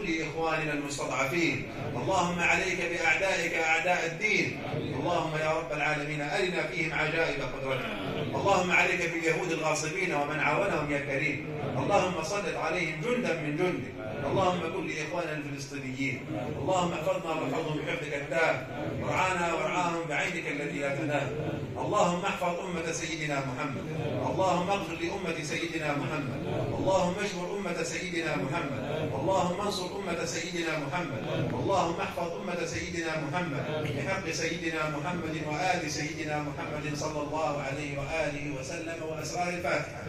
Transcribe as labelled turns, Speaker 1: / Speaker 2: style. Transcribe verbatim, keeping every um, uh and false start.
Speaker 1: كل إخواننا المستضعفين. اللهم عليك بأعدائك أعداء الدين. اللهم يا رب العالمين أرنا فيهم عجائب قدرتك. اللهم عليك باليهود الغاصبين ومن عاونهم يا كريم. اللهم سلط عليهم جندا من جندك. اللهم كن لإخواننا الفلسطينيين. اللهم احفظنا واحفظهم بحفظك التام، وارعانا وارعاهم بعينك التي لا تنام. اللهم احفظ أمة سيدنا محمد. اللهم اغفر لأمة سيدنا محمد. اللهم اشمل أمة سيدنا محمد. اللهم انصر أمة سيدنا محمد. اللهم احفظ أمة سيدنا محمد بحق سيدنا محمد وآل سيدنا محمد صلى الله عليه وآله وسلم. وأسرار الفاتحة.